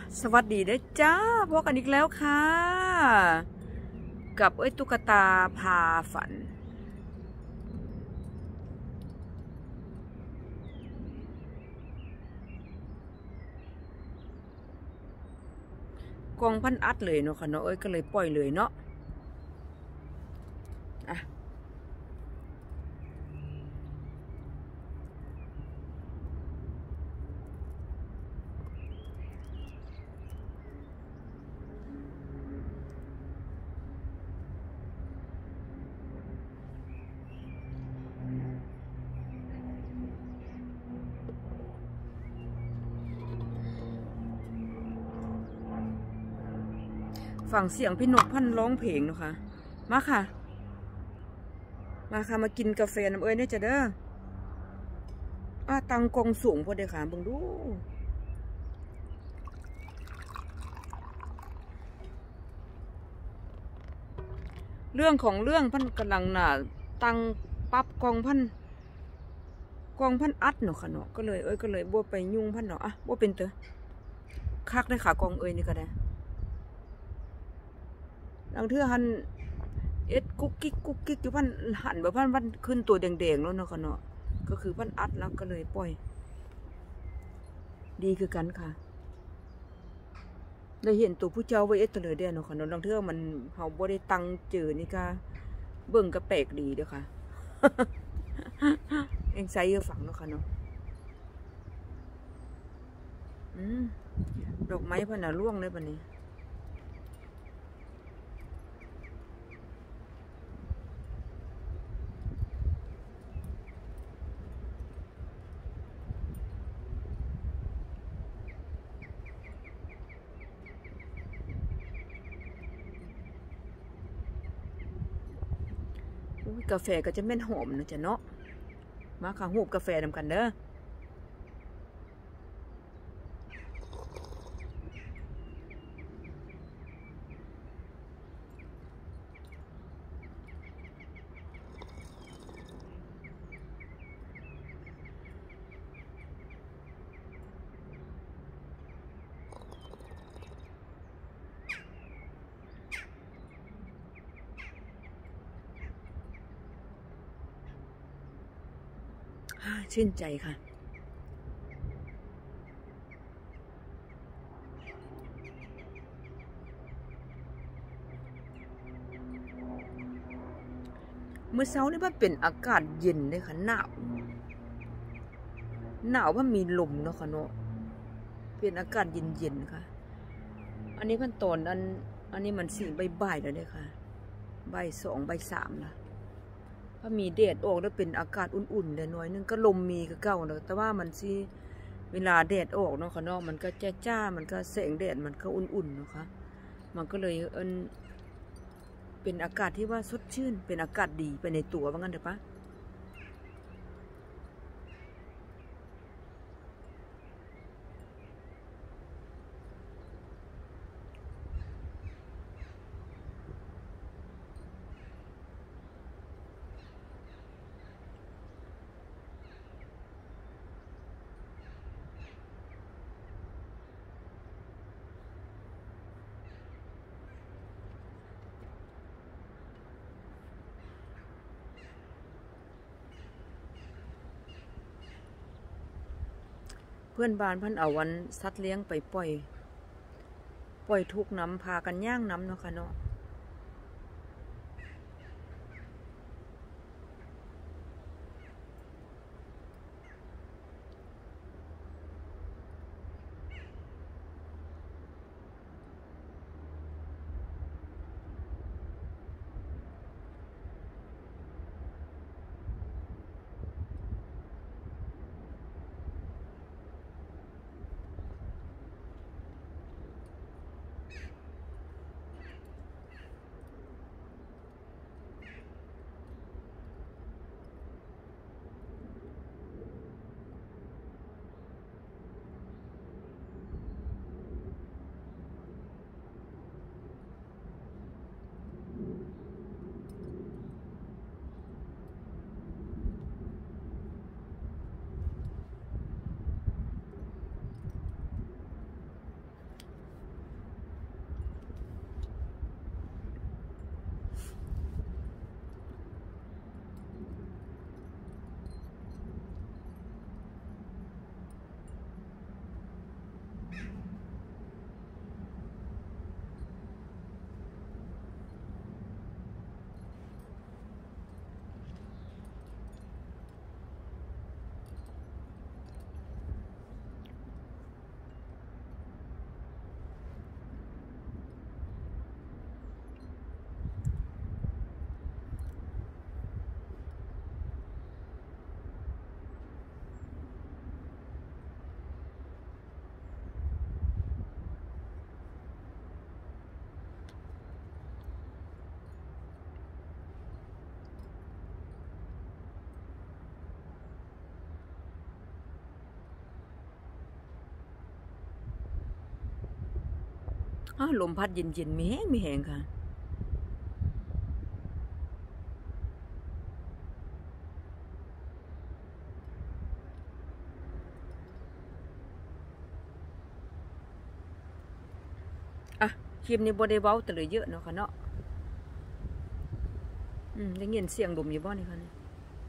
สวัสดีเด้อจ้าพบกันอีกแล้วค่ะกับตุ๊กตาพาฝันกองพันอัดเลยเนาะค่ะเนาะก็เลยปล่อยเลยเนาะอ่ะฟังเสียงพี่นกพันร้องเพลงเนาะค่ะมาค่ะมากินกาแฟน้ำเนี่ยจะเด้อตังกองสูงพอดีค่ะเบิ่งดูเรื่องของเรื่องพันกำลังตังปั๊บกองพันอัดเนาะค่ะเนาะก็เลยบ่ไปยุ่งพันเนาะบ่เป็นเตอคักได้ค่ะกองนี่ก็ได้บางเทื่อหันกุ๊กกิ๊กอยู่พันหันแบบพันขึ้นตัวแดงๆแล้วเนาะค่ะเนาะก็คือพันอัดแล้วก็เลยปล่อยดีคือกันค่ะได้เห็นตัวผู้เจ้าไว้ตัวเลยเด้อเนาะค่ะเนาะบางเทื่อมันเฮาบ่ได้ตังเจอนี่ก็เบิ่งก็แปลกดีเด้อค่ะเองใส่ฝังเนาะค่ะเนาะดอกไม้พันร่วงเลยบัดนี้กาแฟก็จะแม่นหอมนะจ๊ะเนาะมาค่ะหูบกาแฟนำกันเด้อชื่นใจค่ะเมื่อเช้านี่ว่าเป็นอากาศเย็นเลยค่ะหนาวว่ามีลมเนาะค่ะเนาะเป็นอากาศเย็นๆค่ะอันนี้ขั้นตอนอันนี้มัน4 บ่ายแล้วเนี่ยค่ะบ่าย 2 บ่าย 3นะถ้ามีแดดออกแล้วเป็นอากาศอุ่นๆเลยหน่อยนึงก็ลมมีก็เก่าเนาะแต่ว่ามันสิเวลาแดดออกเนาะค่ะเนาะมันก็จ้ามันก็แสงแดดมันก็อุ่นๆเนาะค่ะมันก็เลยเป็นอากาศที่ว่าสดชื่นเป็นอากาศดีไปในตัวว่างั้นเถอะปะเพื่อนบ้านเพิ่นเอาวันสัตว์เลี้ยงไปปล่อยทุกน้ำพากันย่างน้ำเนาะค่ะเนาะลมพัดเย็นๆมีแห้งค่ะคลิปนี้บ่ได้เว้าแต่เลยเยอะเนาะค่ะเนาะได้ยินเสียงลมอยู่บ่นี่ค่ะนี่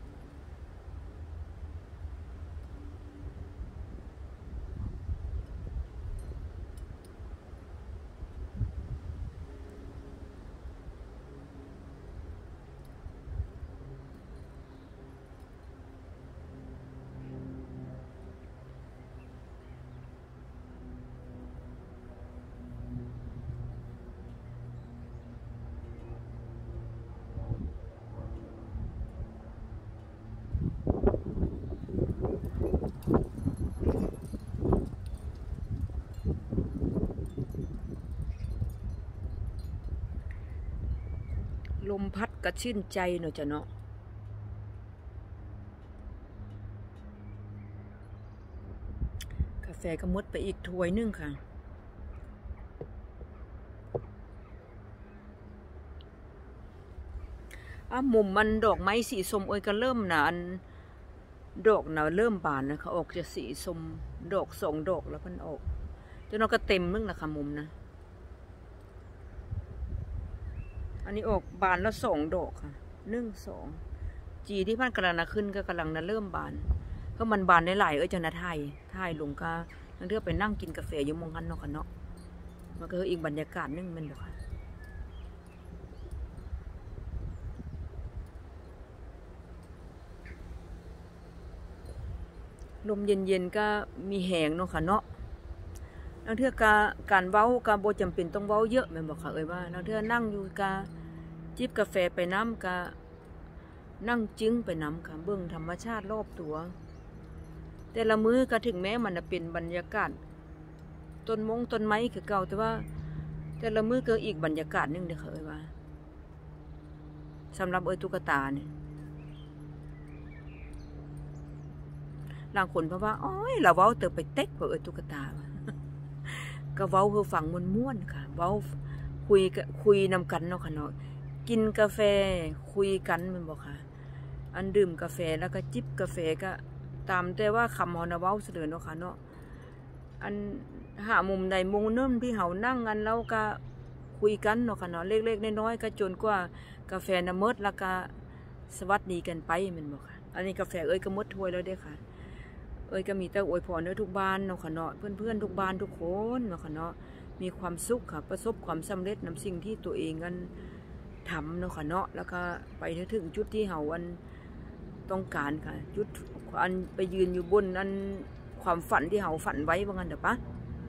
ลมพัดก็ชื่นใจเนาะจ้ะเนาะกาแฟก็หมดไปอีกถ้วยนึงค่ะมุมมันดอกไม้สีส้มก็เริ่มนะดอกนะเริ่มบานนะคะออกจะสีส้มดอก2 ดอกแล้วมันออกจนเราก็เต็มนึงนะคะมุมนะอันนี้ออกบานแล้ว2 ดอกค่ะ1 2จีที่มันกำลังขึ้นก็กำลังเริ่มบานเพราะมันบานได้หลายจะนะถ่ายลงก็นั่นเรื่องไปนั่งกินกาแฟอยู่มองกันเนาะค่ะเนาะมันก็อีกบรรยากาศนึงมันบอกค่ะลมเย็นๆก็มีแหงเนาะค่ะเนาะนั่นเทื่อการเว้าการโบจำเป็นต้องเว้าเยอะแม่บอกค่ะว่านั่นเทื่อนั่งอยู่กาจิบกาแฟไปน้ำกานั่งจึ้งไปน้ำค่ะเบื้องธรรมชาติรอบตัวแต่ละมื้อก็ถึงแม้มันจะเป็นบรรยากาศต้นไม้คือเก่าแต่ว่าแต่ละมื้อก็อีกบรรยากาศนึงเด้อค่ะว่าสำหรับตุ๊กตาเนี่ยหลายคนเพราะว่าเราเว้าเติบไปเต็กเพื่อตุ๊กตาก็เว้าเพื่อฟังม่วนๆค่ะเว้าคุยนำกันเนาะค่ะเนาะกินกาแฟคุยกันมันบอกค่ะอันดื่มกาแฟแล้วก็จิบกาแฟก็ตามแต่ว่าคำฮอนเว้าเสนอเนาะค่ะเนาะอันหามุมใดมุมนึงที่เฮานั่งกันแล้วก็คุยกันเนาะค่ะเนาะเล็กๆน้อยๆก็จนกว่ากาแฟน่ะหมดแล้วก็สวัสดีกันไปมันบอกค่ะอันนี้กาแฟก็หมดถ้วยแล้วเด้อค่ะก็มีแต่อวยพรทุกบ้านเนาะค่ะเนาะเพื่อนๆทุกบ้านทุกคนเนาะค่ะเนาะมีความสุขค่ะประสบความสำเร็จนำสิ่งที่ตัวเองกันทำเนาะค่ะเนาะแล้วก็ไปถึงจุดที่เฮาต้องการค่ะจุดไปยืนอยู่บนความฝันที่เฮาฝันไว้ว่างั้นเด้อปะ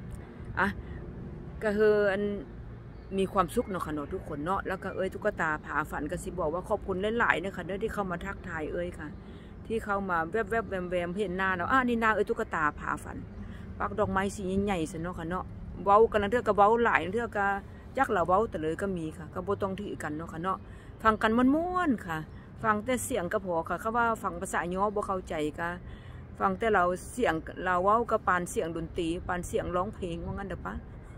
ก็คือมีความสุขเนาะค่ะเนาะทุกคนเนาะแล้วก็ตุ๊กตาผาฝันก็สิบอกว่าขอบคุณหลายๆนะคะที่เข้ามาทักทายค่ะที่เข้ามาแวบๆแวมๆเห็นหน้าเรานี่หน้าตุ๊กตาผาฝันปักดอกไม้สีใหญ่ๆสิเนาะค่ะเนาะเว้ากันเรื่องก็เว้าหลายเรื่องก็ยักเราเว้าแต่เลยก็มีค่ะก็บ่ต้องถือกันเนาะค่ะเนาะฟังกันม่วนๆค่ะฟังแต่เสียงก็พอค่ะเขาว่าฟังภาษาย่อบ่เข้าใจก็ฟังแต่เราเสียงเราเว้าก็ปานเสียงดนตรีปานเสียงร้องเพลงว่างั้นเด้อปะ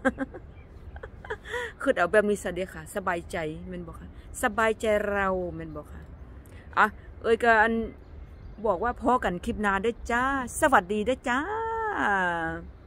คือเอาแบบนี้ซะเด้อค่ะสบายใจแม่นบ่ค่ะสบายใจเราแม่นบ่ค่ะก็บอกว่าพอกันคลิปหน้าเด้อจ้าสวัสดีเด้อจ้า